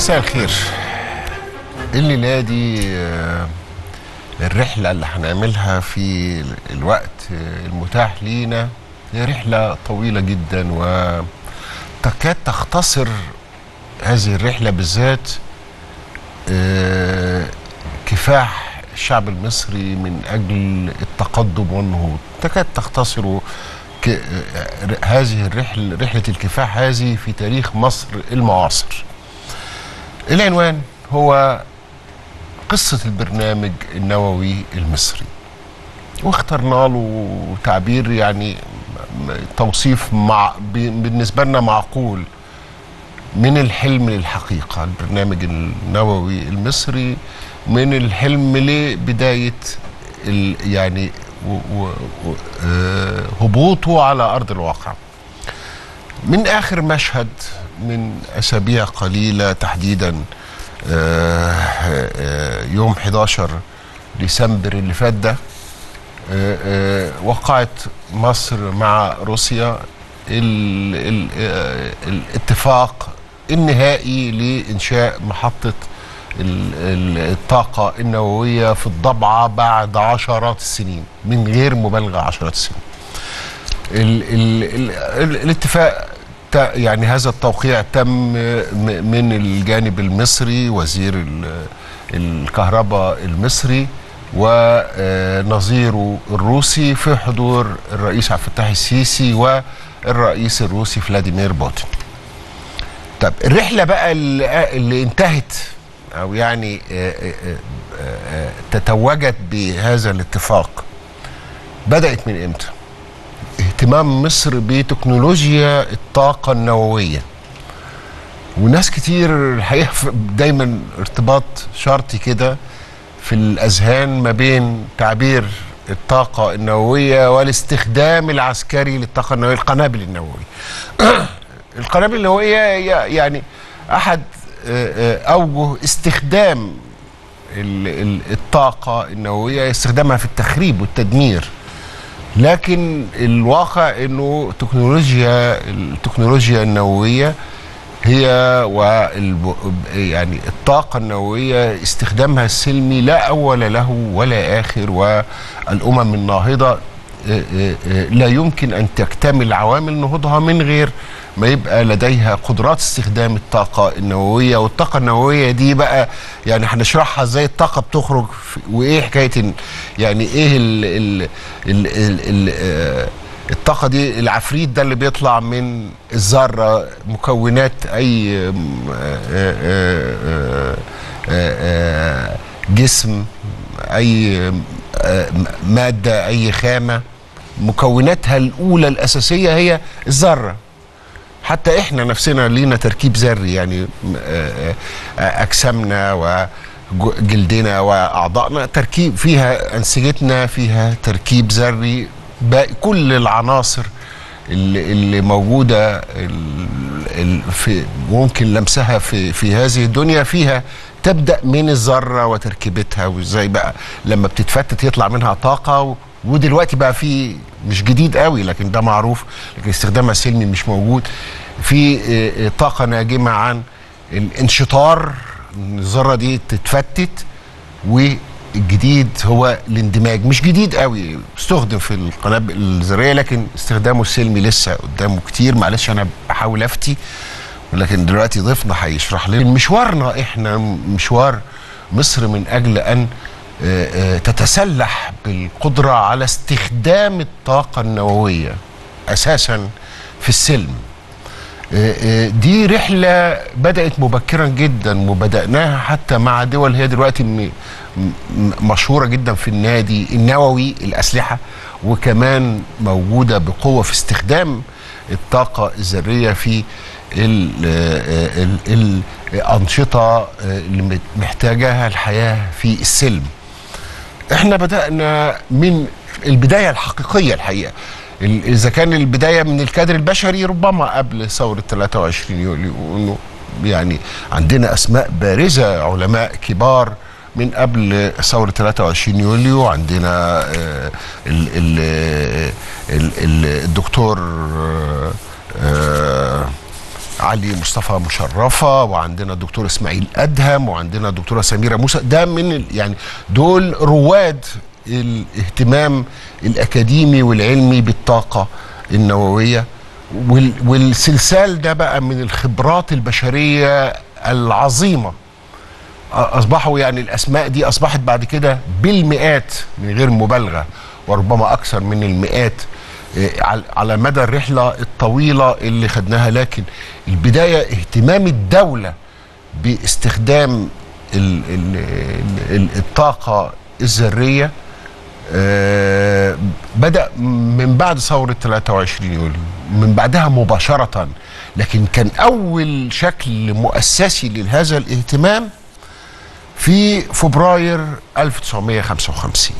مساء الخير. الليلة دي الرحلة اللي هنعملها في الوقت المتاح لينا هي رحلة طويلة جدا، وتكاد تختصر هذه الرحلة بالذات كفاح الشعب المصري من أجل التقدم والنهوض. تكاد تختصر هذه رحلة الكفاح هذه في تاريخ مصر المعاصر. العنوان هو قصة البرنامج النووي المصري، واخترنا له تعبير يعني توصيف بالنسبة لنا معقول: من الحلم للحقيقة. البرنامج النووي المصري من الحلم لبداية يعني هبوطه على أرض الواقع. من آخر مشهد من أسابيع قليلة، تحديدا يوم 11 ديسمبر اللي فات ده، وقعت مصر مع روسيا الاتفاق النهائي لإنشاء محطة الطاقة النووية في الضبعة بعد عشرات السنين، من غير مبالغة عشرات السنين. الاتفاق يعني هذا التوقيع تم من الجانب المصري، وزير الكهرباء المصري ونظيره الروسي في حضور الرئيس عبد الفتاح السيسي والرئيس الروسي فلاديمير بوتين. طب الرحلة بقى اللي انتهت أو يعني تتوجت بهذا الاتفاق بدأت من إمتى؟ اهتمام مصر بتكنولوجيا الطاقة النووية، وناس كتير الحقيقة دايما ارتباط شرطي كده في الأذهان ما بين تعبير الطاقة النووية والاستخدام العسكري للطاقة النووية، القنابل النووية. القنابل النووية يعني أحد أوجه استخدام الطاقة النووية، استخدامها في التخريب والتدمير. لكن الواقع انه التكنولوجيا النوويه هي يعني الطاقه النوويه استخدامها السلمي لا اول له ولا اخر، والامم الناهضه لا يمكن ان تكتمل عوامل نهوضها من غير ما يبقى لديها قدرات استخدام الطاقه النوويه. والطاقه النوويه دي بقى يعني هنشرحها ازاي الطاقه بتخرج، وايه حكايه يعني ايه الطاقه دي، العفريت ده اللي بيطلع من الذره، مكونات اي جسم، اي ماده، اي خامه، مكوناتها الاولى الاساسيه هي الذره. حتى احنا نفسنا لينا تركيب ذري، يعني اجسامنا وجلدنا واعضائنا تركيب فيها، انسجتنا فيها تركيب ذري. باقي كل العناصر اللي موجوده في ممكن لمسها في هذه الدنيا فيها تبدا من الذره وتركيبتها، وازاي بقى لما بتتفتت يطلع منها طاقه. ودلوقتي بقى في مش جديد قوي لكن ده معروف، لكن استخدامها السلمي مش موجود، في طاقه ناجمه عن الانشطار، الذره دي تتفتت. والجديد هو الاندماج، مش جديد قوي، استخدم في القنابل الذريه لكن استخدامه السلمي لسه قدامه كتير. معلش انا بحاول افتي، ولكن دلوقتي ضيفنا هيشرح لنا مشوارنا احنا، مشوار مصر من اجل ان تتسلح بالقدرة على استخدام الطاقة النووية أساسا في السلم. دي رحلة بدأت مبكرا جدا، وبدأناها حتى مع دول هي دلوقتي مشهورة جدا في النادي النووي الأسلحة، وكمان موجودة بقوة في استخدام الطاقة الذرية في الأنشطة اللي محتاجاها الحياة في السلم. احنا بدأنا من البداية الحقيقية الحقيقة، إذا كان البداية من الكادر البشري ربما قبل ثورة 23 يوليو، وإنه يعني عندنا أسماء بارزة، علماء كبار من قبل ثورة 23 يوليو. عندنا الدكتور علي مصطفى مشرفة، وعندنا الدكتور اسماعيل ادهم، وعندنا الدكتوره سميره موسى. ده من يعني دول رواد الاهتمام الاكاديمي والعلمي بالطاقه النوويه. والسلسال ده بقى من الخبرات البشريه العظيمه. اصبحوا يعني الاسماء دي اصبحت بعد كده بالمئات من غير مبالغه، وربما اكثر من المئات على مدى الرحله الطويله اللي خدناها. لكن البدايه اهتمام الدوله باستخدام الطاقه الذريه بدأ من بعد ثورة 23 يوليو، من بعدها مباشرة. لكن كان أول شكل مؤسسي لهذا الاهتمام في فبراير 1955.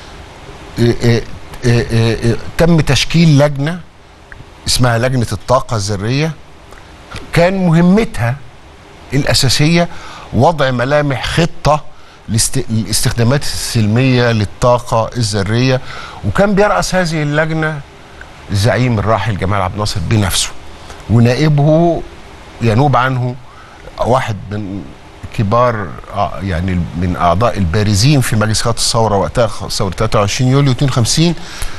تم تشكيل لجنة اسمها لجنة الطاقة الذرية، كان مهمتها الأساسية وضع ملامح خطة الاستخدامات السلمية للطاقة الذرية. وكان بيرأس هذه اللجنة الزعيم الراحل جمال عبد الناصر بنفسه، ونائبه ينوب عنه واحد من كبار يعني من أعضاء البارزين في مجلس قيادة الثورة وقتها، ثورة 23 يوليو 52،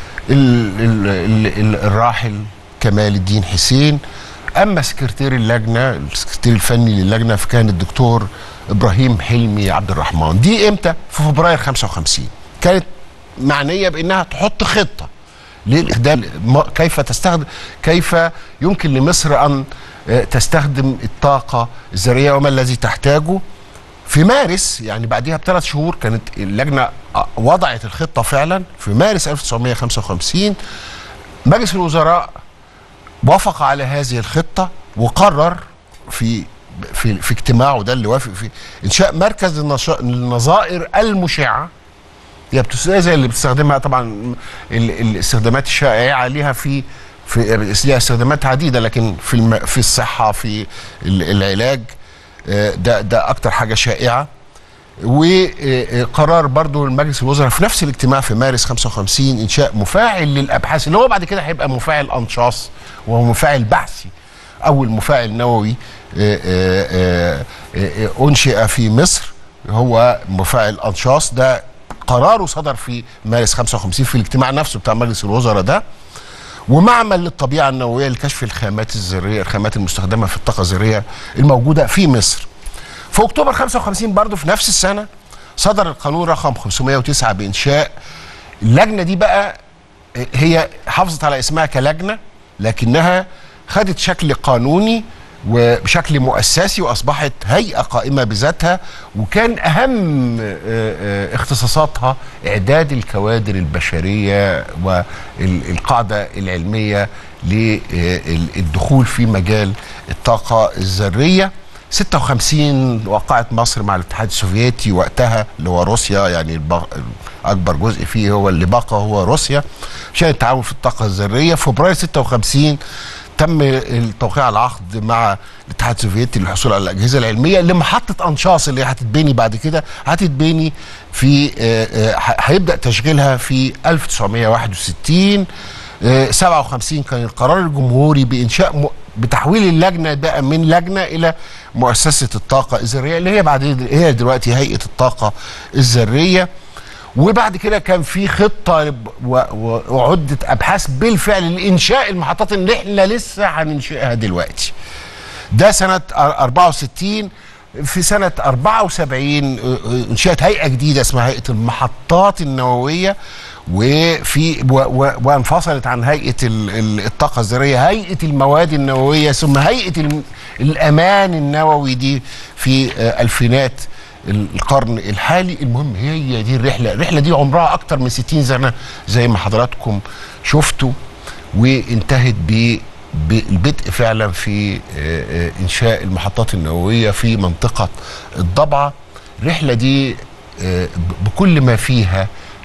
الراحل كمال الدين حسين. أما سكرتير اللجنة، السكرتير الفني للجنة، فكان الدكتور إبراهيم حلمي عبد الرحمن. دي إمتى؟ في فبراير 55. كانت معنية بأنها تحط خطة للإخدام، كيف يمكن لمصر أن تستخدم الطاقة الذرية وما الذي تحتاجه. في مارس، يعني بعدها ب3 شهور، كانت اللجنة وضعت الخطة فعلا. في مارس 1955 مجلس الوزراء وافق على هذه الخطة، وقرر في اجتماعه ده اللي وافق فيه انشاء مركز النظائر المشعة. هي زي اللي بتستخدمها طبعا الاستخدامات الشائعة ليها في ليها استخدامات عديدة، لكن في الصحة، في العلاج، ده اكتر حاجة شائعة. وقرار برضو المجلس الوزراء في نفس الاجتماع في مارس 55 انشاء مفاعل للابحاث، اللي هو بعد كده هيبقى مفاعل انشاص، وهو مفاعل بحثي. اول مفاعل نووي انشئ في مصر هو مفاعل انشاص. ده قراره صدر في مارس 55 في الاجتماع نفسه بتاع مجلس الوزراء ده. ومعمل للطبيعه النوويه لكشف الخامات الذريه، الخامات المستخدمه في الطاقه الذريه الموجوده في مصر. في اكتوبر 55 برضه في نفس السنه صدر القانون رقم 509 بانشاء اللجنه دي. بقى هي حافظت على اسمها كلجنه، لكنها خدت شكل قانوني وبشكل مؤسسي، واصبحت هيئه قائمه بذاتها. وكان اهم اختصاصاتها اعداد الكوادر البشريه والقاعده العلميه للدخول في مجال الطاقه الذريه. 56 وقعت مصر مع الاتحاد السوفيتي وقتها، اللي هو روسيا، يعني اكبر جزء فيه هو اللي بقى هو روسيا، عشان التعاون في الطاقه الذريه. في فبراير 56 تم التوقيع على العقد مع الاتحاد السوفيتي للحصول على الاجهزه العلميه لمحطه انشاص اللي هتتبني بعد كده. هتتبني في هيبدا تشغيلها في 1961. 57 كان القرار الجمهوري بانشاء بتحويل اللجنه بقى من لجنه الى مؤسسه الطاقه الذريه، اللي هي بعد هي دلوقتي هيئه الطاقه الذريه. وبعد كده كان في خطه وعده ابحاث بالفعل لانشاء المحطات اللي احنا لسه هننشئها دلوقتي. ده سنه 64. في سنه 74 انشئت هيئه جديده اسمها هيئه المحطات النوويه، وانفصلت عن هيئه الطاقه الذريه هيئه المواد النوويه، ثم هيئه الامان النووي دي في الفينات القرن الحالي. المهم هي دي الرحله دي عمرها اكتر من 60 سنه زي ما حضراتكم شفتوا، وانتهت بالبدء فعلا في انشاء المحطات النوويه في منطقه الضبعه. الرحله دي بكل ما فيها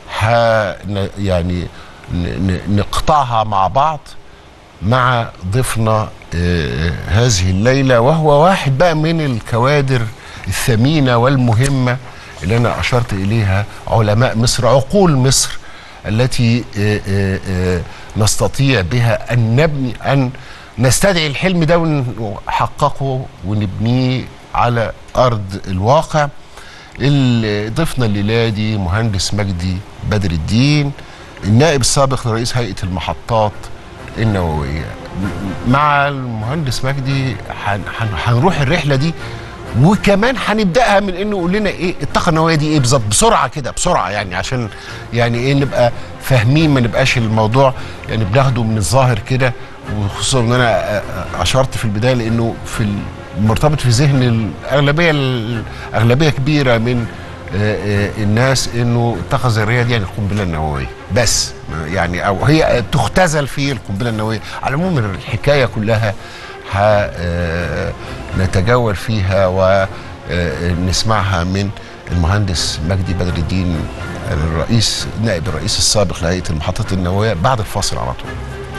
يعني نقطعها مع بعض مع ضيفنا هذه الليله، وهو واحد بقى من الكوادر الثمينه والمهمه اللي انا اشرت اليها، علماء مصر، عقول مصر التي نستطيع بها ان نستدعي الحلم ده ونحققه ونبنيه على أرض الواقع. اللي ضيفنا الليلة دي مهندس مجدي بدر الدين، النائب السابق لرئيس هيئة المحطات النووية. مع المهندس مجدي هنروح الرحلة دي، وكمان هنبداها من انه يقول لنا ايه الطاقه النوويه دي ايه بالظبط، بسرعه كده بسرعه، يعني عشان يعني ايه نبقى فاهمين، ما نبقاش الموضوع يعني بناخده من الظاهر كده. وخصوصا ان انا اشرت في البدايه لانه في مرتبط في ذهن اغلبيه كبيره من الناس انه الطاقه الذريه دي يعني القنبله النوويه بس، يعني او هي تختزل في القنبله النوويه. على العموم الحكايه كلها نتجول فيها ونسمعها من المهندس مجدي بدر الدين، نائب الرئيس السابق لهيئة المحطات النووية، بعد الفاصل على طول.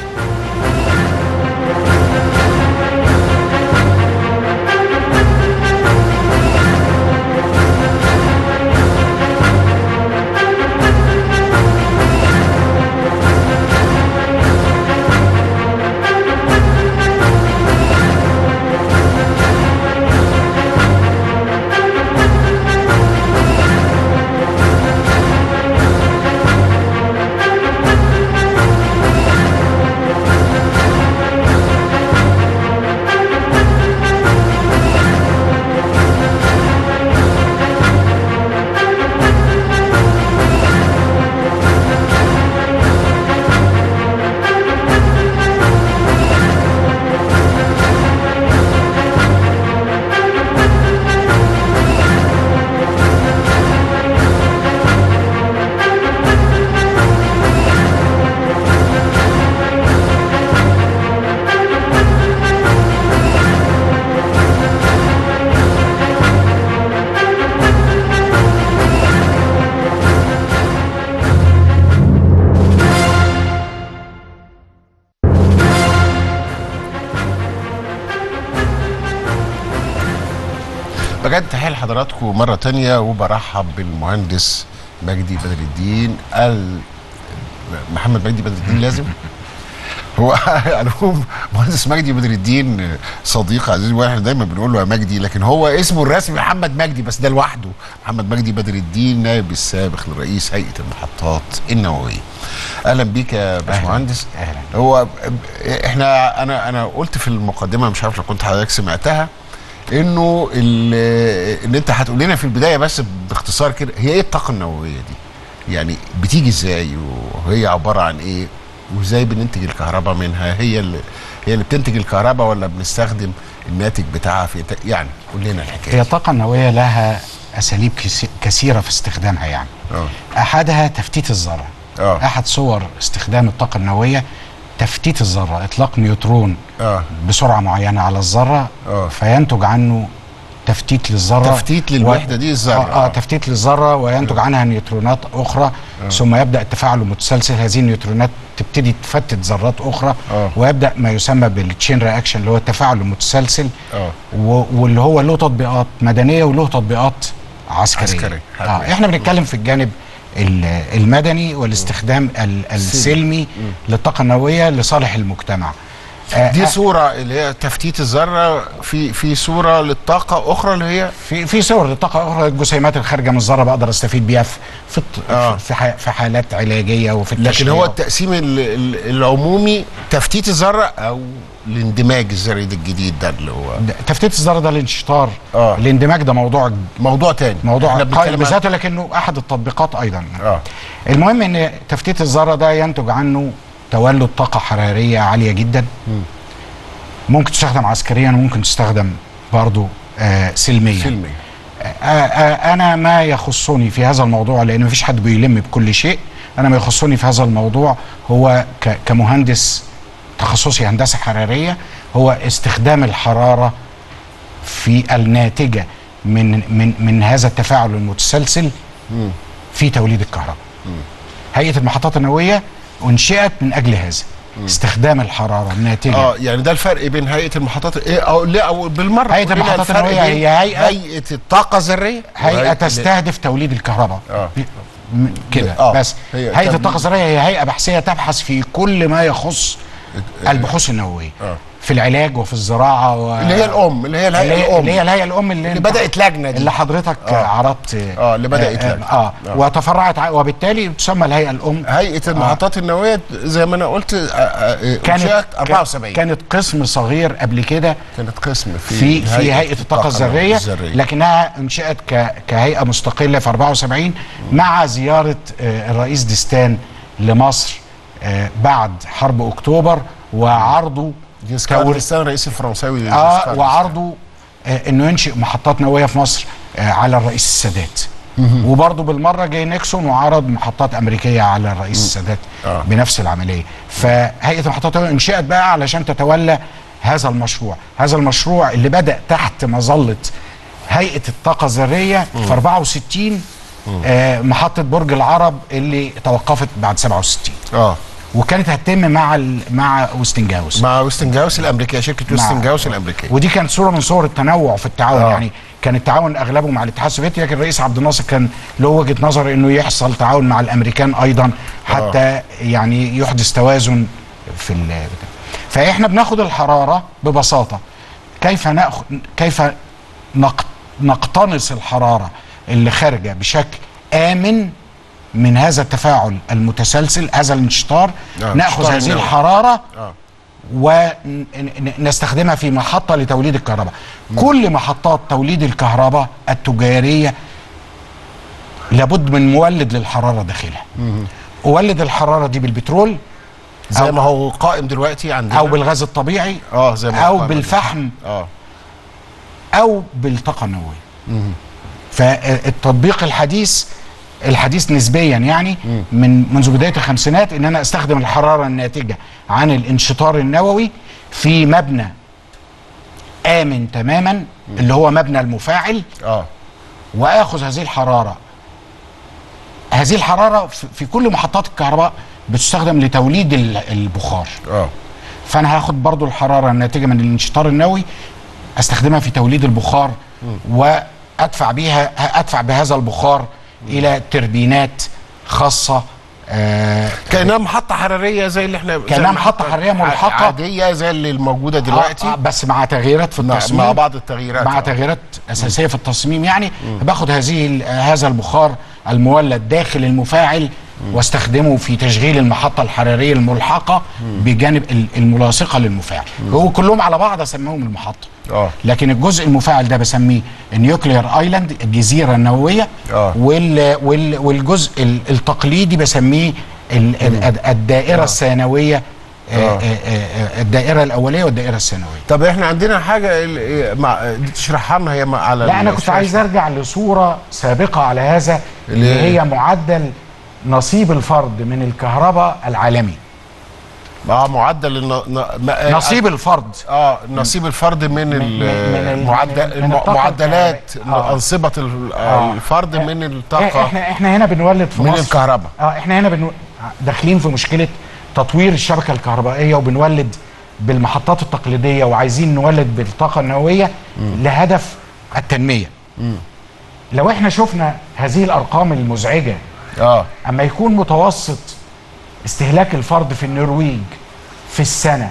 بجد تحية لحضراتكم مرة تانية، وبرحب بالمهندس مجدي بدر الدين محمد مجدي بدر الدين لازم هو على العموم مهندس مجدي بدر الدين صديق عزيز، واحنا دايما بنقول له يا مجدي، لكن هو اسمه الرسمي محمد مجدي بس ده لوحده. محمد مجدي بدر الدين نائب السابق لرئيس هيئة المحطات النووية. اهلا بيك يا باشمهندس. اهلا. هو احنا انا قلت في المقدمة، مش عارف لو كنت حضرتك سمعتها، انه ان انت هتقول لنا في البدايه بس باختصار كده هي ايه الطاقه النوويه دي؟ يعني بتيجي ازاي وهي عباره عن ايه؟ وازاي بننتج الكهرباء منها؟ هي اللي بتنتج الكهرباء ولا بنستخدم الناتج بتاعها في يعني قول لنا الحكايه. هي الطاقه النوويه لها اساليب كثيره في استخدامها يعني. احدها تفتيت الذره. احد صور استخدام الطاقه النوويه تفتيت الذره، اطلاق نيوترون بسرعه معينه على الذره فينتج عنه تفتيت للذره، تفتيت للوحده دي الذره. تفتيت للذره وينتج عنها نيوترونات اخرى. ثم يبدا التفاعل المتسلسل، هذه النيوترونات تبتدي تفتت ذرات اخرى ويبدا ما يسمى بالتشين رياكشن اللي هو التفاعل المتسلسل، واللي هو له تطبيقات مدنيه وله تطبيقات عسكريه. احنا بنتكلم في الجانب المدني والاستخدام السلمي للطاقه النوويه لصالح المجتمع. دي صوره اللي هي تفتيت الذره، في صوره للطاقه اخرى اللي هي في صور للطاقه اخرى، الجسيمات الخارجه من الذره بقدر استفيد بيها في حالات علاجيه وفي التشريح. لكن هو التقسيم العمومي تفتيت الذره او الاندماج الذري ده الجديد ده اللي هو تفتيت الذره ده الانشطار. الاندماج ده موضوع تاني، موضوع قائم بذاته لكنه احد التطبيقات ايضا. المهم ان تفتيت الذره ده ينتج عنه تولد طاقه حراريه عاليه جدا. ممكن تستخدم عسكريا وممكن تستخدم برضو سلميا. انا ما يخصني في هذا الموضوع، لان مفيش حد بيلم بكل شيء، انا ما يخصني في هذا الموضوع هو كمهندس تخصصي هندسه حراريه، هو استخدام الحراره في الناتجه من هذا التفاعل المتسلسل في توليد الكهرباء. هيئه المحطات النوويه انشئت من اجل هذا، استخدام الحراره الناتجه. يعني ده الفرق بين هيئه المحطات او بالمره هيئه المحطات النوويه هي هيئه الطاقه الذريه، هيئه تستهدف توليد الكهرباء كده. بس هيئه الطاقه الذريه هي هيئه بحثيه تبحث في كل ما يخص البحوث النوويه في العلاج وفي الزراعه اللي هي الام، اللي هي الهيئه الام اللي بدات لجنه دي، اللي حضرتك عرضت اللي بدات لجنه وتفرعت، وبالتالي تسمى الهيئه الام. هيئه المحطات النوويه زي ما انا قلت كانت 74 كانت قسم صغير قبل كده، كانت قسم في هيئه الطاقه الذريه، لكنها انشئت كهيئه مستقله في 74 مع زياره الرئيس ديستان لمصر بعد حرب اكتوبر، وعرضه ديستان الرئيس الفرنساوي وعرضه انه ينشئ محطات نوويه في مصر على الرئيس السادات. وبرضه بالمره جاي نيكسون وعرض محطات امريكيه على الرئيس السادات بنفس العمليه. فهيئه المحطات انشئت بقى علشان تتولى هذا المشروع اللي بدأ تحت مظله هيئه الطاقه الذريه في 64 محطه برج العرب اللي توقفت بعد 67. وكانت هتتم مع ويستنجهاوس، الامريكيه، شركه ويستنجهاوس الامريكيه. ودي كانت صوره من صور التنوع في التعاون. يعني كان التعاون اغلبه مع الاتحاد السوفيتي، لكن الرئيس عبد الناصر كان له وجهه نظر انه يحصل تعاون مع الامريكان ايضا حتى يعني يحدث توازن في فاحنا بناخد الحراره ببساطه، كيف نقتنص الحراره اللي خارجه بشكل امن من هذا التفاعل المتسلسل، هذا الانشطار. ناخذ هذه الحراره ونستخدمها في محطه لتوليد الكهرباء. كل محطات توليد الكهرباء التجاريه لابد من مولد للحراره داخلها. اولد الحراره دي بالبترول زي ما هو قائم دلوقتي عندنا، او بالغاز الطبيعي، زي ما او بالفحم، او بالطاقه النوويه. فالتطبيق الحديث نسبيا يعني منذ بدايه الخمسينات ان انا استخدم الحراره الناتجه عن الانشطار النووي في مبنى امن تماما اللي هو مبنى المفاعل، واخذ هذه الحراره في كل محطات الكهرباء بتستخدم لتوليد البخار. فانا هاخد برضو الحراره الناتجه من الانشطار النووي استخدمها في توليد البخار، وادفع بهذا البخار الى تربينات خاصه كانها محطه حراريه زي اللي احنا كانها محطه حراريه ملحقه عاديه زي اللي الموجوده دلوقتي، بس مع تغييرات في التصميم، مع بعض التغييرات، مع تغييرات اساسيه في التصميم. يعني باخد هذا البخار المولد داخل المفاعل واستخدمه في تشغيل المحطه الحراريه الملحقه بجانب الملاصقه للمفاعل. هو كلهم على بعض اسميهم المحطه، لكن الجزء المفاعل ده بسميه النيوكلير ايلاند، الجزيره النوويه. والجزء التقليدي بسميه الدائره الثانويه، الدائره الاوليه والدائره الثانويه. طب احنا عندنا حاجه تشرحها لنا هي على لا، انا كنت عايز ارجع لصوره سابقه على هذا اللي هي معدل نصيب الفرد من الكهرباء العالمي. معدل نصيب الفرد نصيب الفرد من معدلات انصبه الفرد من الطاقه. احنا هنا بنولد في من مصر الكهرباء. احنا هنا داخلين في مشكله تطوير الشبكه الكهربائيه، وبنولد بالمحطات التقليديه، وعايزين نولد بالطاقه النوويه لهدف التنميه. لو احنا شفنا هذه الارقام المزعجه، اما يكون متوسط استهلاك الفرد في النرويج في السنه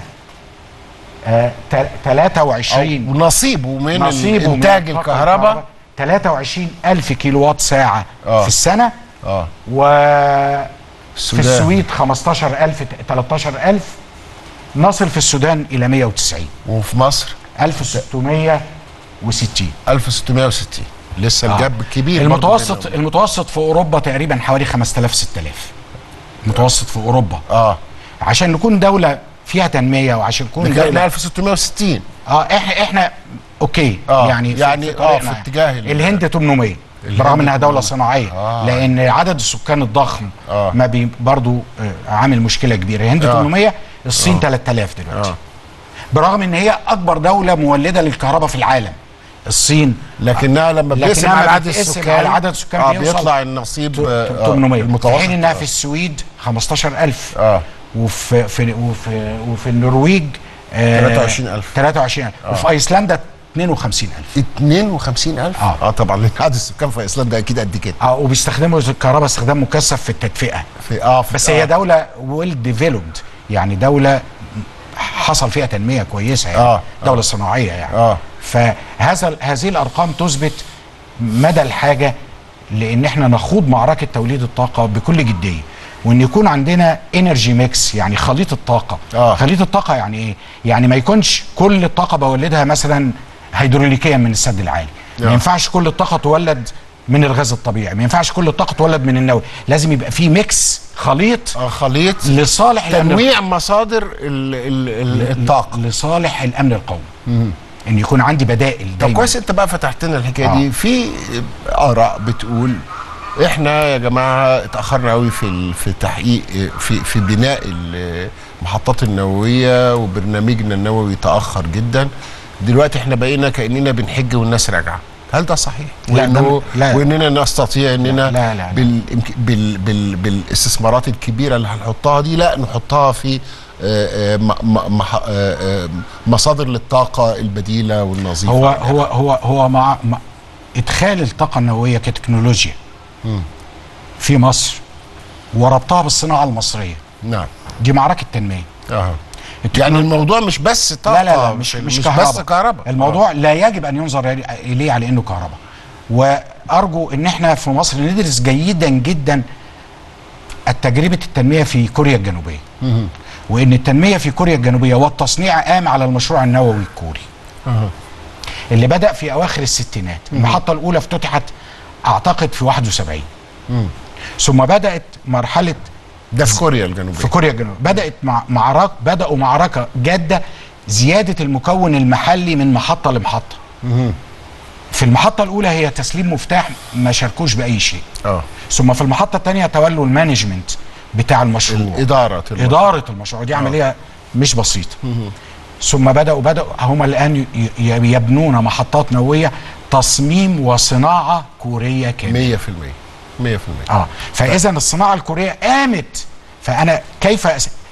23 نصيبه من انتاج الكهرباء 23,000 كيلو وات ساعه في السنه، في السويد 15,000 13,000، نصل في السودان الى 190، وفي مصر 1660. لسه الجاب كبير. المتوسط في اوروبا تقريبا حوالي 5000 6000 متوسط في اوروبا. عشان نكون دوله فيها تنميه، وعشان نكون دوله 1660. احنا اوكي، يعني في اتجاه الهند 800 برغم انها دوله صناعيه، لان عدد السكان الضخم ما برضو عامل مشكله كبيره. الهند 800، الصين 3000 دلوقتي، برغم ان هي اكبر دوله مولده للكهرباء في العالم الصين، لكنها لما بتقسم على عدد السكان بيطلع النصيب 800. في حين انها في السويد 15,000 وفي النرويج 23,000 وفي ايسلندا 52,000. طبعا عدد السكان في ايسلندا اكيد قد كده. وبيستخدموا الكهرباء استخدام مكثف في التدفئه. بس هي دوله ويل ديفلوبد، يعني دوله حصل فيها تنميه كويسه يعني دوله صناعيه يعني هذه الارقام تثبت مدى الحاجه لان احنا نخوض معركه توليد الطاقه بكل جديه، وان يكون عندنا انرجي ميكس يعني خليط الطاقه. خليط الطاقه يعني ايه؟ يعني ما يكونش كل الطاقه بولدها مثلا هيدروليكيا من السد العالي، ما ينفعش كل الطاقه تولد من الغاز الطبيعي، ما ينفعش كل الطاقه تولد من النووي، لازم يبقى في ميكس خليط لصالح تنويع مصادر الطاقه لصالح الامن القومي. ان يكون عندي بدائل دايما. طب كويس انت بقى فتحت لنا الحكايه دي. في اراء بتقول احنا يا جماعه اتاخرنا قوي في تحقيق في بناء المحطات النوويه، وبرنامجنا النووي تاخر جدا. دلوقتي احنا بقينا كاننا بنحج والناس راجعه. هل ده صحيح؟ واننا نستطيع اننا بالاستثمارات الكبيره اللي هنحطها دي لا نحطها في مصادر للطاقه البديله والنظيفه. هو مع ادخال الطاقه النوويه كتكنولوجيا في مصر وربطها بالصناعه المصريه. نعم. دي معركه تنميه. يعني الموضوع مش بس طاقه، لا مش بس كهرباء. الموضوع لا يجب ان ينظر اليه على انه كهرباء. وارجو ان احنا في مصر ندرس جيدا جدا التجربه التنميه في كوريا الجنوبيه. وان التنميه في كوريا الجنوبيه والتصنيع قام على المشروع النووي الكوري اللي بدأ في اواخر الستينات. المحطه الاولى افتتحت اعتقد في 71. ثم بدأت مرحله ده في كوريا الجنوبيه. في كوريا الجنوبيه بدأت بدأوا معركه جاده زياده المكون المحلي من محطه لمحطه. في المحطه الاولى هي تسليم مفتاح، ما شاركوش باي شيء. ثم في المحطه الثانيه تولوا المانجمنت بتاع المشروع، اداره المشروع. دي عمليه مش بسيطه. ثم بدأوا هم الان يبنون محطات نوويه تصميم وصناعه كوريه كامله 100%. فاذا الصناعه الكوريه قامت. فانا كيف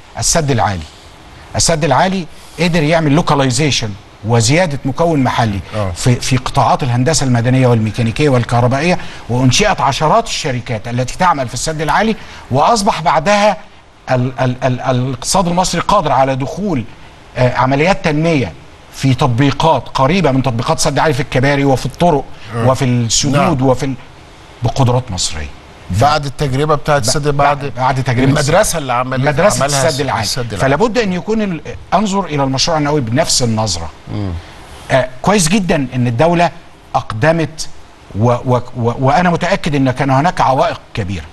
السد العالي قدر يعمل لوكاليزيشن وزياده مكون محلي في قطاعات الهندسه المدنيه والميكانيكيه والكهربائيه، وانشئت عشرات الشركات التي تعمل في السد العالي، واصبح بعدها الاقتصاد المصري قادر على دخول عمليات تنميه في تطبيقات قريبه من تطبيقات السد العالي في الكباري وفي الطرق وفي السدود وبقدرات مصريه. بعد التجربه بتاعت السد، بعد تجربه المدرسه اللي عملها السد العالي. فلا بد ان يكون انظر الى المشروع النووي بنفس النظره. كويس جدا ان الدوله اقدمت وانا متاكد ان كان هناك عوائق كبيره.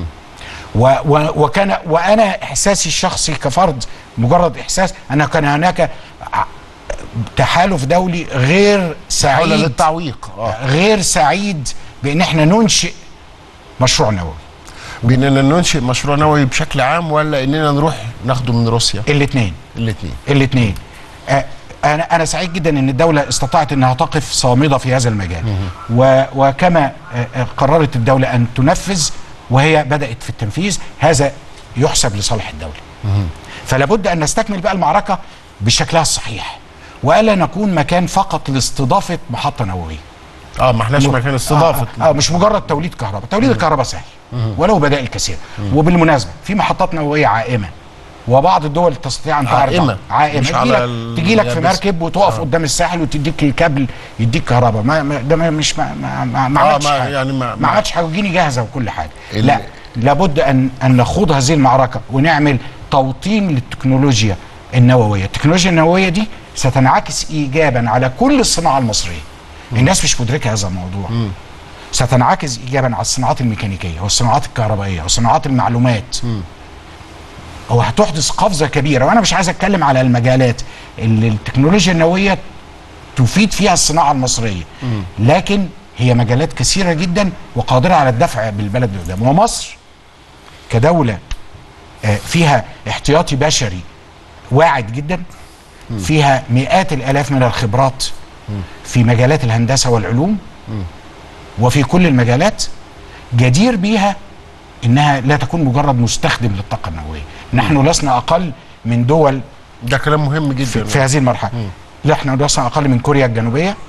وانا احساسي الشخصي كفرد، مجرد احساس ان كان هناك تحالف دولي غير سعيد للتعويق غير سعيد بان احنا ننشئ مشروع نووي. باننا ننشئ مشروع نووي بشكل عام، ولا اننا نروح ناخده من روسيا؟ الاثنين. انا سعيد جدا ان الدوله استطاعت انها تقف صامده في هذا المجال. وكما قررت الدوله ان تنفذ وهي بدات في التنفيذ، هذا يحسب لصالح الدوله. فلا بد ان نستكمل بقى المعركه بشكلها الصحيح، والا نكون مكان فقط لاستضافه محطه نوويه. ما احناش مكان استضافه. مش مجرد توليد كهرباء. توليد الكهرباء سهل ولو بدائل كثيره. وبالمناسبه في محطات نوويه عائمه، وبعض الدول تستطيع ان تعرض عائمه تجي لك في مركب وتقف قدام الساحل وتديك الكابل يديك كهرباء. ده مش ما عملتش حاجه، يعني ما عملتش حاجه وتجيني جاهزه وكل حاجه. لا، لابد ان نخوض هذه المعركه ونعمل توطين للتكنولوجيا النوويه. التكنولوجيا النوويه دي ستنعكس ايجابا على كل الصناعه المصريه. الناس مش مدركه هذا الموضوع. ستنعكس ايجابا على الصناعات الميكانيكيه والصناعات الكهربائيه وصناعات المعلومات. وهتحدث قفزه كبيره. وانا مش عايز اتكلم على المجالات اللي التكنولوجيا النوويه تفيد فيها الصناعه المصريه، لكن هي مجالات كثيره جدا وقادره على الدفع بالبلد لقدام. ومصر كدوله فيها احتياطي بشري واعد جدا، فيها مئات الالاف من الخبرات في مجالات الهندسه والعلوم وفي كل المجالات، جدير بيها انها لا تكون مجرد مستخدم للطاقه النوويه. نحن لسنا اقل من دول، ده كلام مهم جدا في هذه المرحله. لا، احنا لسنا اقل من كوريا الجنوبيه،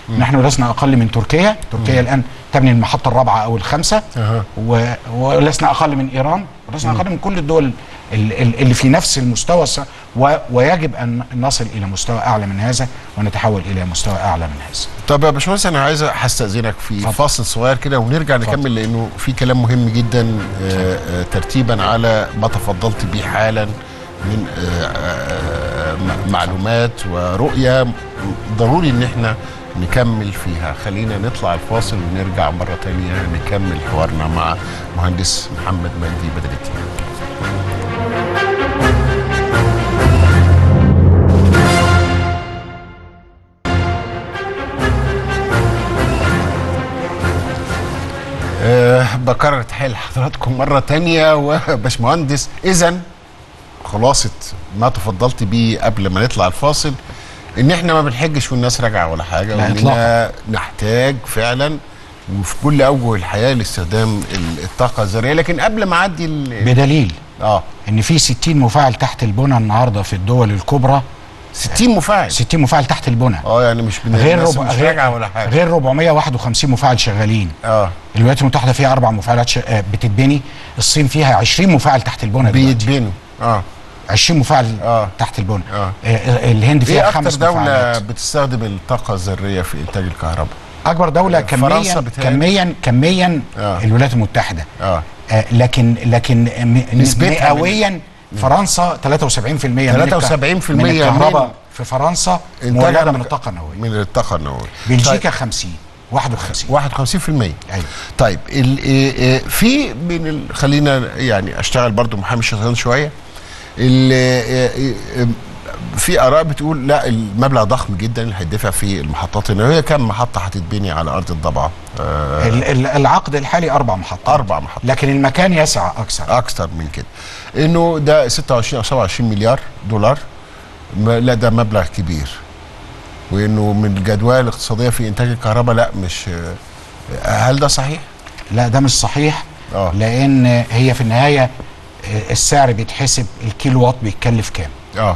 نحن لسنا اقل من تركيا. تركيا الان تبني المحطه الرابعه او الخامسه، ولسنا اقل من ايران، ولسنا اقل من كل الدول اللي في نفس المستوى، ويجب ان نصل الى مستوى اعلى من هذا ونتحول الى مستوى اعلى من هذا. طب يا باشمهندس، انا عايز هستاذنك في فاصل صغير كده ونرجع نكمل، لانه في كلام مهم جدا ترتيبا على ما تفضلت به حالا من معلومات ورؤيه ضروري ان احنا نكمل فيها. خلينا نطلع الفاصل ونرجع مره ثانيه نكمل حوارنا مع مهندس محمد مجدي بدر الدين. بكرر تحية لحضراتكم مرة تانية. وباشمهندس، إذن خلاصة ما تفضلت بيه قبل ما نطلع الفاصل إن إحنا ما بنحجش والناس راجعة ولا حاجة، وإننا نحتاج فعلا وفي كل أوجه الحياة لاستخدام الطاقة الذرية. لكن قبل ما أعدي بدليل إن في 60 مفاعل تحت البنى النهاردة في الدول الكبرى. 60 مفاعل 60 مفاعل تحت البنى. يعني مش مش راجعه ولا حاجه، غير 451 مفاعل شغالين. الولايات المتحده فيها 4 مفاعلات بتتبني. الصين فيها 20 مفاعل تحت البنى بيتبنوا 20 مفاعل تحت البنى. الهند فيها 5 مفاعلات. اكتر دوله بتستخدم الطاقه الذريه في انتاج الكهرباء؟ اكبر دوله كميا الولايات المتحده. لكن مئويا فرنسا 73% 73% من الكهرباء في فرنسا مولده من الطاقه النوويه. من الطاقه النوويه. بلجيكا 50 51%. ايوه. طيب في من خلينا يعني اشتغل برضو محامي شيطان شويه. في اراء بتقول لا، المبلغ ضخم جدا اللي هيدفع في المحطات النوويه. كم محطه هتتبني على ارض الضبعه؟ العقد الحالي 4 محطات. 4 محطات، لكن المكان يسع اكثر من كده. انه ده 26 او 27 مليار دولار. لا، ده مبلغ كبير، وانه من الجدوى الاقتصاديه في انتاج الكهرباء. لا، مش هل ده صحيح؟ لا، ده مش صحيح. لان هي في النهايه السعر بيتحسب الكيلو وات بيتكلف كام.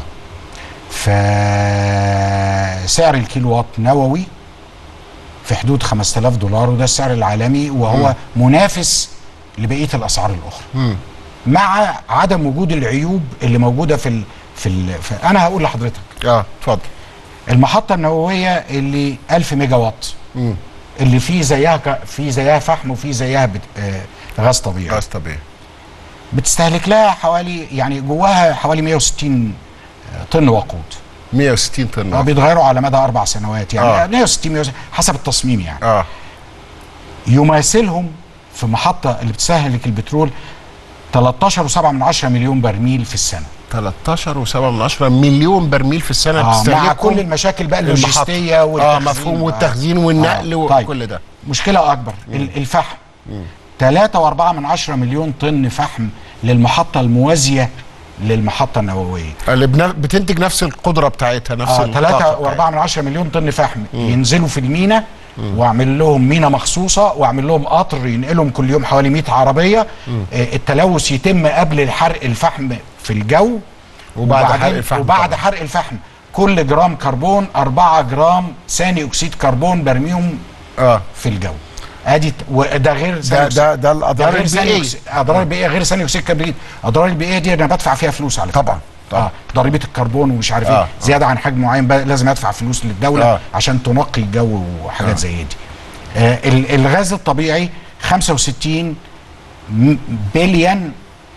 فسعر الكيلو وات نووي في حدود $5000، وده السعر العالمي، وهو منافس لبقيه الاسعار الاخرى. مع عدم وجود العيوب اللي موجوده في انا هقول لحضرتك. اتفضل. المحطه النوويه اللي 1000 ميجا وات، اللي في زيها فحم وفي زيها غاز طبيعي. بتستهلك لها حوالي، يعني جواها حوالي 160 طن وقود. 160 طن بيتغيروا على مدى 4 سنوات، يعني 160 حسب التصميم يعني. يماثلهم في محطه اللي بتستهلك البترول 13.7 مليون برميل في السنه. 13.7 مليون برميل في السنه مع كل المشاكل بقى اللوجستيه والتخزين. مفهوم، والتخزين والنقل وكل ده. مشكله اكبر الفحم. 3.4 مليون طن فحم للمحطه الموازيه للمحطه النوويه اللي بتنتج نفس القدره بتاعتها، نفس 3.4 مليون طن فحم. ينزلوا في المينا، واعمل لهم مينا مخصوصه، واعمل لهم قطر ينقلهم كل يوم حوالي 100 عربيه. التلوث يتم قبل الحرق الفحم في الجو، وبعد حرق الفحم كل جرام كربون 4 جرام ثاني اكسيد كربون برميهم في الجو. ادي وده غير ده الاضرار البيئيه. اضرار البيئيه غير ثاني اكسيد الكبريت. اضرار البيئيه دي انا بدفع فيها فلوس على طبعا. ضريبه الكربون ومش عارف ايه، زياده عن حجم معين لازم ادفع فلوس للدوله عشان تنقي الجو وحاجات زي دي. الغاز الطبيعي 65 بليون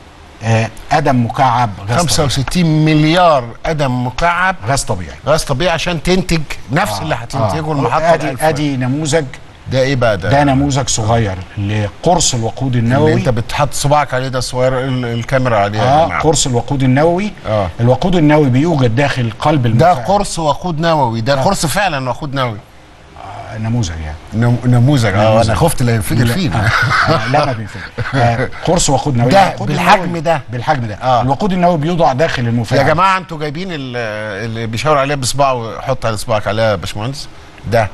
قدم مكعب غاز 65 طبيعي. مليار قدم مكعب غاز طبيعي عشان تنتج نفس اللي هتنتجه المحطه. ادي نموذج. ده ايه بقى ده نموذج صغير لقرص الوقود النووي اللي انت بتحط صباعك عليه، ده صغير الكاميرا عليه. قرص الوقود النووي. الوقود النووي بيوجد داخل قلب المفاعل. ده قرص وقود نووي، ده قرص فعلا وقود نووي. نموذج يعني نموذج. انا خفت لا ينفجر فينا. لا، ما بينفجر. قرص وقود نووي ده بالحجم ده. الوقود النووي بيوضع داخل المفاعل. يا جماعه، انتوا جايبين اللي بيشاور عليها بصباعه ويحط على صباعك عليها يا باشمهندس. ده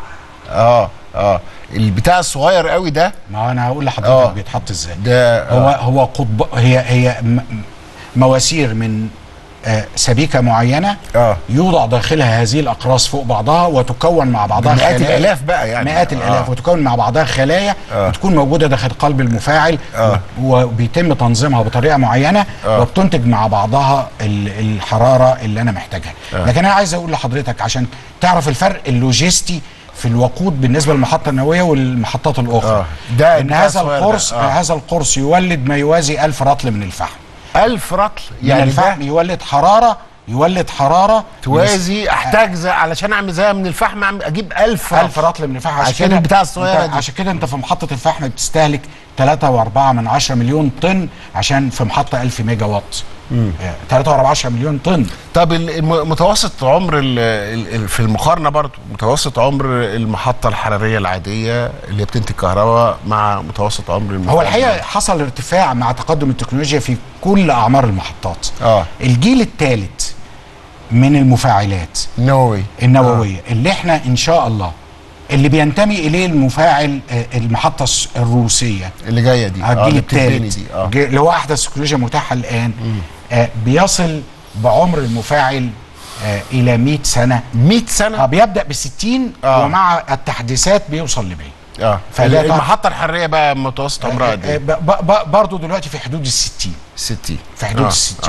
البتاع الصغير قوي ده. ما انا هقول لحضرتك بيتحط ازاي. ده هو قطب. هي مواسير من سبيكه معينه يوضع داخلها هذه الاقراص فوق بعضها وتكون مع بعضها مئات الالاف بقى، يعني مئات الالاف، وتكون مع بعضها خلايا بتكون موجوده داخل قلب المفاعل، وبيتم تنظيمها بطريقه معينه وبتنتج مع بعضها الحراره اللي انا محتاجها. لكن انا عايز اقول لحضرتك عشان تعرف الفرق اللوجستي في الوقود بالنسبه للمحطه النوويه والمحطات الاخرى. ده ان هذا القرص يولد ما يوازي 1000 رطل من الفحم. 1000 رطل يعني الفحم يولد حراره توازي احتاج علشان اعمل زيها من الفحم اجيب 1000 رطل من الفحم. عشان البتاع الصغيره دي. عشان كده انت في محطه الفحم بتستهلك 3.4 مليون طن، عشان في محطه 1000 ميجا وات 3.4 مليون طن. طب متوسط عمر في المقارنه برضو متوسط عمر المحطه الحراريه العاديه اللي بتنتج كهرباء مع متوسط عمر هو الحقيقه حصل ارتفاع مع تقدم التكنولوجيا في كل اعمار المحطات. الجيل الثالث من المفاعلات النوويه اللي احنا ان شاء الله اللي بينتمي اليه المفاعل المحطه الروسيه اللي جايه دي الجيل الثالث اللي هو احدث تكنولوجيا متاحه الان، بيصل بعمر المفاعل الى 100 سنه. 100 سنه؟ بيبدا ب60 ومع التحديثات بيوصل ل 100. المحطه الحراريه بقى متوسط عمرها قد ايه؟ برضه دلوقتي في حدود ال60 في حدود ال60.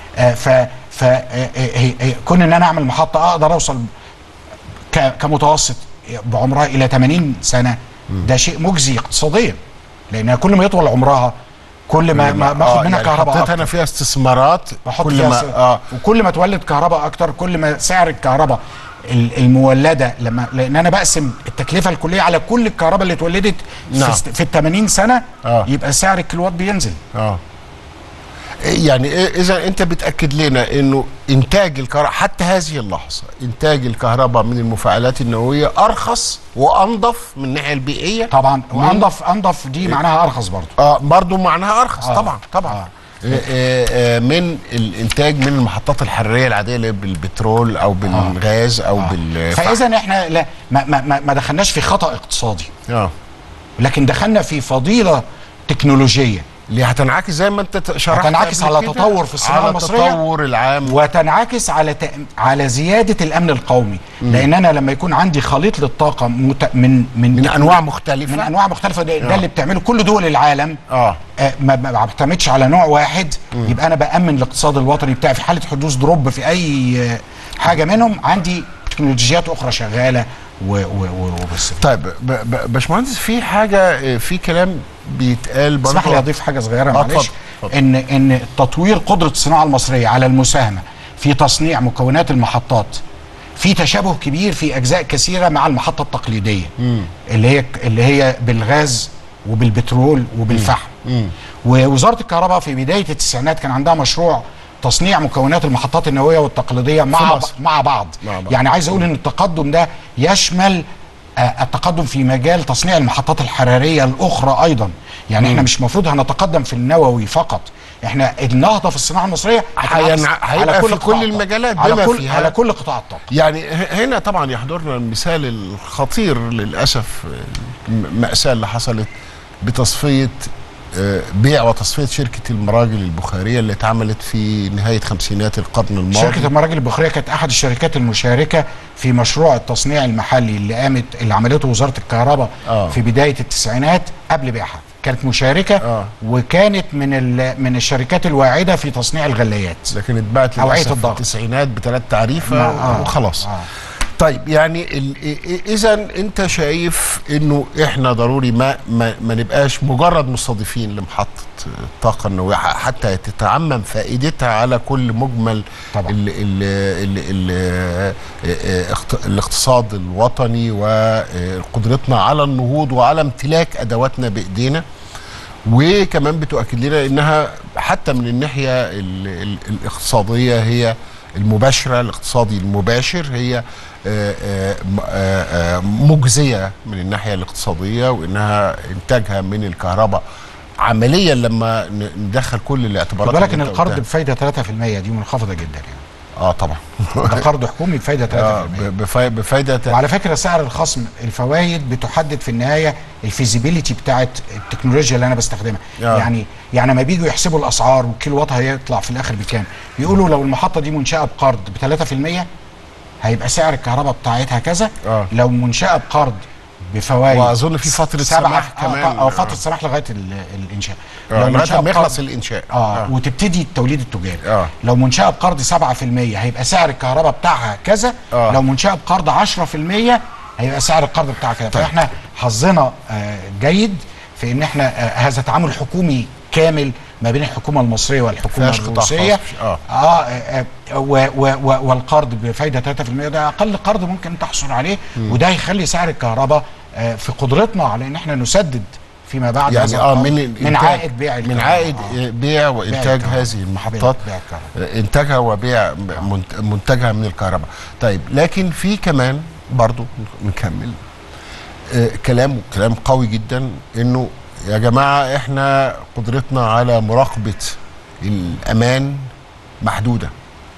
كون ان انا اعمل محطه اقدر اوصل كمتوسط بعمرها الى 80 سنه، ده شيء مجزي اقتصاديا، لان كل ما يطول عمرها كل ما باخد منها كهرباء اكتر. انا فيها استثمارات، كل ما وكل ما تولد كهرباء اكتر كل ما سعر الكهرباء المولده، لان انا بقسم التكلفه الكليه على كل الكهرباء اللي اتولدت في ال 80 سنه يبقى سعر الكيلووات بينزل. يعني اذا انت بتاكد لنا انه انتاج الكهرباء حتى هذه اللحظه، انتاج الكهرباء من المفاعلات النوويه ارخص وانظف من الناحيه البيئيه طبعا. وانظف دي معناها ارخص برضه معناها ارخص طبعا من الانتاج من المحطات الحراريه العاديه اللي بالبترول او بالغاز او بالفحم. فاذا احنا لا ما دخلناش في خطا اقتصادي، لكن دخلنا في فضيله تكنولوجيه اللي هتنعكس زي ما انت شرحت، هتنعكس على تطور في الصناعه المصريه، على التطور العام، وتنعكس على زياده الامن القومي. لان انا لما يكون عندي خليط للطاقه من انواع مختلفه ده اللي بتعمله كل دول العالم، ما بعتمدش على نوع واحد، يبقى انا بامن الاقتصاد الوطني بتاعي في حاله حدوث دروب في اي حاجه منهم، عندي تكنولوجيات اخرى شغاله وبس. طيب باشمهندس، في حاجه في كلام بيتقال برضه، اسمح لي اضيف حاجه صغيره معلش. ان تطوير قدره الصناعه المصريه على المساهمه في تصنيع مكونات المحطات في تشابه كبير في اجزاء كثيره مع المحطه التقليديه اللي هي بالغاز وبالبترول وبالفحم. ووزاره الكهرباء في بدايه التسعينات كان عندها مشروع تصنيع مكونات المحطات النوويه والتقليديه مع بعض. يعني عايز اقول ان التقدم ده يشمل التقدم في مجال تصنيع المحطات الحراريه الاخرى ايضا. يعني احنا مش المفروض هنتقدم في النووي فقط، احنا النهضه في الصناعه المصريه هيبقى في كل المجالات على كل قطاع الطاقه. يعني هنا طبعا يحضرنا المثال الخطير للاسف، المأساة اللي حصلت بتصفيه بيع وتصفيه شركه المراجل البخاريه اللي اتعملت في نهايه خمسينات القرن الماضي. شركه المراجل البخاريه كانت احد الشركات المشاركه في مشروع التصنيع المحلي اللي عملته وزاره الكهرباء في بدايه التسعينات قبل بيعها. كانت مشاركه وكانت من الشركات الواعده في تصنيع الغليات، لكن اتباعت للاسف في التسعينات بثلاث تعريفه وخلاص. طيب يعني اذا انت شايف انه احنا ضروري ما نبقاش مجرد مستضيفين لمحطه الطاقه النوويه، حتى تتعمم فائدتها على كل مجمل الاقتصاد الوطني وقدرتنا على النهوض وعلى امتلاك ادواتنا بايدينا. وكمان بتؤكد لنا انها حتى من الناحيه الاقتصاديه هي المباشره، الاقتصادي المباشر هي مجزيه من الناحيه الاقتصاديه، وانها انتاجها من الكهرباء عمليا لما ندخل كل الاعتبارات. خد بالك ان القرض بفايده 3% دي منخفضه جدا يعني. طبعا ده قرض حكومي بفايده 3%. بفايده. وعلى فكره سعر الخصم الفوائد بتحدد في النهايه الفيزيبيليتي بتاعت التكنولوجيا اللي انا بستخدمها. يعني لما بييجوا يحسبوا الاسعار والكيلو وات هيطلع في الاخر بكام، بيقولوا لو المحطه دي منشاه بقرض ب 3% هيبقى سعر الكهرباء بتاعتها كذا. لو منشاه بقرض بفوائد، واظن في فتره سماح كمان، فتره سماح لغايه الانشاء، لغايه ما يخلص الانشاء وتبتدي التوليد التجاري. لو منشاه بقرض 7% هيبقى سعر الكهرباء بتاعها كذا. لو منشاه بقرض 10% هيبقى سعر القرض بتاعها كذا. فاحنا حظنا جيد في ان احنا هذا تعامل حكومي كامل ما بين الحكومه المصريه والحكومه الروسيه. والقرض بفايده 3%، ده اقل قرض ممكن تحصل عليه. وده هيخلي سعر الكهرباء في قدرتنا على ان احنا نسدد فيما بعد، يعني من عائد بيع الكهرباء، من عائد بيع وانتاج هذه المحطات، انتاجها وبيع منتجها من الكهرباء. طيب لكن في كمان برضو نكمل كلام قوي جدا، انه يا جماعه احنا قدرتنا على مراقبه الامان محدوده،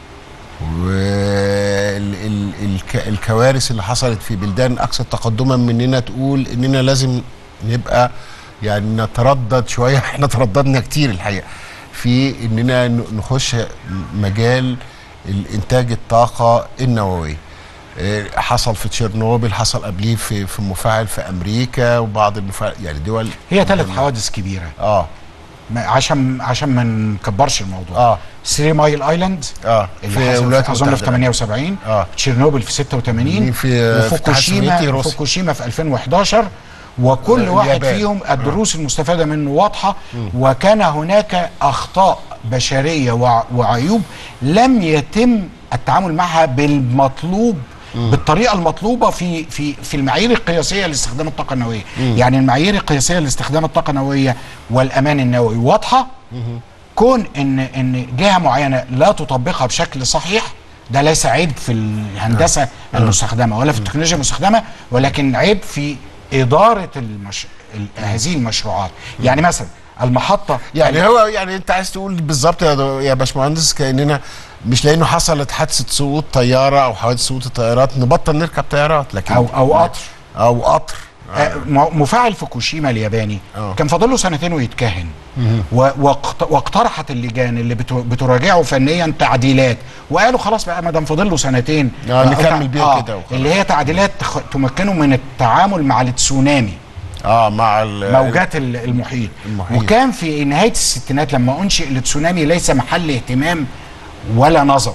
والكوارث اللي حصلت في بلدان اكثر تقدما مننا تقول اننا لازم نبقى يعني نتردد شويه. احنا ترددنا كتير الحقيقه في اننا نخش مجال الانتاج الطاقه النوويه. حصل في تشيرنوبل، حصل قبليه في مفاعل في امريكا، وبعض المفاعل يعني دول. هي 3 حوادث كبيره عشان ما نكبرش الموضوع. 3 مايل ايلاند في الولايات اظن في 78، تشيرنوبل في 86، وفوكوشيما في 2011. وكل واحد فيهم الدروس المستفاده منه واضحه. وكان هناك اخطاء بشريه وعيوب لم يتم التعامل معها بالمطلوب، بالطريقه المطلوبه في المعايير القياسيه لاستخدام الطاقه النوويه. يعني المعايير القياسيه لاستخدام الطاقه النوويه والامان النووي واضحه. كون ان جهه معينه لا تطبقها بشكل صحيح، ده ليس عيب في الهندسه المستخدمه ولا في التكنولوجيا المستخدمه، ولكن عيب في اداره هذه المشروعات. يعني مثلا المحطه، يعني هو يعني انت عايز تقول بالظبط يا باشمهندس كاننا مش لانه حصلت حادثه سقوط طياره او حوادث سقوط الطيارات نبطل نركب طيارات، لكن او قطر مفاعل فوكوشيما الياباني كان فاضل له 2 ويتكهن. واقترحت اللجان اللي بتراجعه فنيا تعديلات، وقالوا خلاص بقى ما دام فاضل له 2 نكمل بيها كده اللي هي تعديلات تمكنه من التعامل مع التسونامي، مع موجات المحيط. وكان في نهايه الستينات لما انشئ التسونامي ليس محل اهتمام ولا نظر.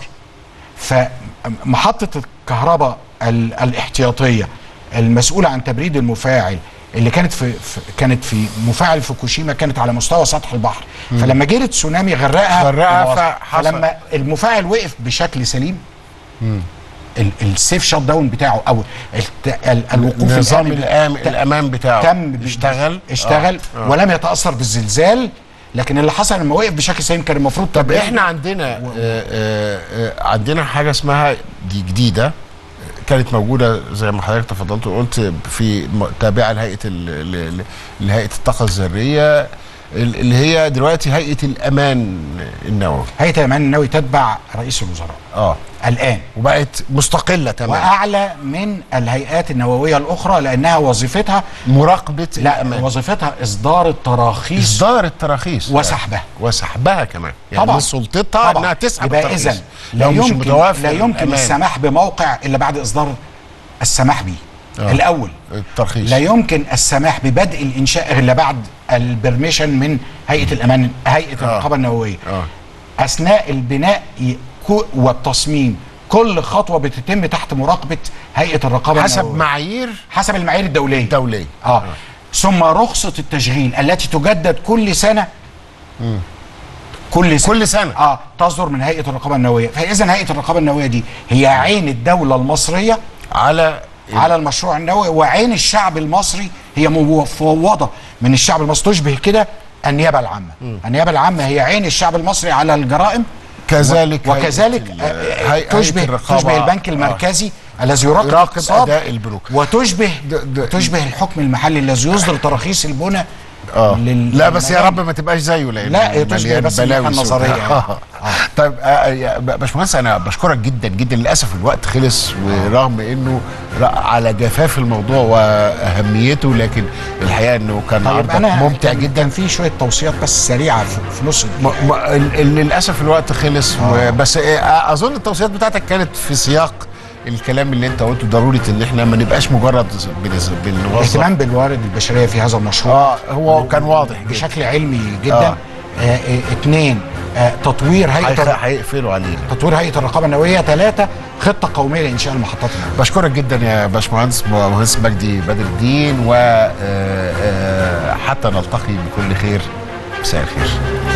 فمحطه الكهرباء الاحتياطيه المسؤوله عن تبريد المفاعل اللي كانت في مفاعل فوكوشيما كانت على مستوى سطح البحر. فلما جه التسونامي غرقها فلما المفاعل وقف بشكل سليم، السيف شات داون بتاعه او الوقوف نظام الامان بتاعه اشتغل ولم يتاثر بالزلزال. لكن اللي حصل لما وقف بشكل سليم كان المفروض. طب احنا عندنا حاجه اسمها دي جديده كانت موجوده زي ما حضرتك تفضلت وقلت في تابعه لهيئه الطاقه الذريه، اللي هي دلوقتي هيئه الامان النووي. هيئه الامان النووي تتبع رئيس الوزراء الان، وبقت مستقله تماما واعلى من الهيئات النوويه الاخرى، لانها وظيفتها مراقبه الأمان. وظيفتها اصدار التراخيص وسحبها كمان، يعني من سلطتها انها تسحب التراخيص. اذا لا يمكن السماح بموقع الا بعد اصدار السماح به الاول، الترخيص. لا يمكن السماح ببدء الانشاء الا بعد البرميشن من هيئه الامان، هيئه الرقابه النوويه. اثناء البناء والتصميم كل خطوه بتتم تحت مراقبه هيئه الرقابه النوويه حسب المعايير الدوليه. ثم رخصه التشغيل التي تجدد كل سنه. كل سنه تصدر من هيئه الرقابه النوويه. فاذا هيئه الرقابه النوويه دي هي عين الدوله المصريه على المشروع النووي، وعين الشعب المصري، هي مفوضه من الشعب المصري، تشبه كده النيابه العامه. النيابه العامه هي عين الشعب المصري على الجرائم، وكذلك تشبه البنك المركزي الذي يراقب اداء البنوك، وتشبه الحكم المحلي الذي يصدر تراخيص البناء. لا بس يا رب ما تبقاش زيه، لا تشبه بس النظريه طيب يا باشمهندس، انا بشكرك جدا جدا. للاسف الوقت خلص، ورغم انه على جفاف الموضوع واهميته، لكن الحقيقه انه كان عرضك ممتع جدا. كان في شويه توصيات بس سريعه في نص للاسف الوقت خلص. بس اظن التوصيات بتاعتك كانت في سياق الكلام اللي انت قلته، ضروري ان احنا ما نبقاش مجرد بنوظف. الاهتمام بالموارد البشريه في هذا المشروع هو كان واضح بشكل علمي جدا. 2 تطوير هيقفلوا علينا، تطوير هيئه الرقابه النوويه. 3 خطه قوميه لانشاء المحطات النوويه. بشكرك جدا يا باشمهندس مهندس مجدي بدر الدين، وحتى نلتقي بكل خير. مساء الخير.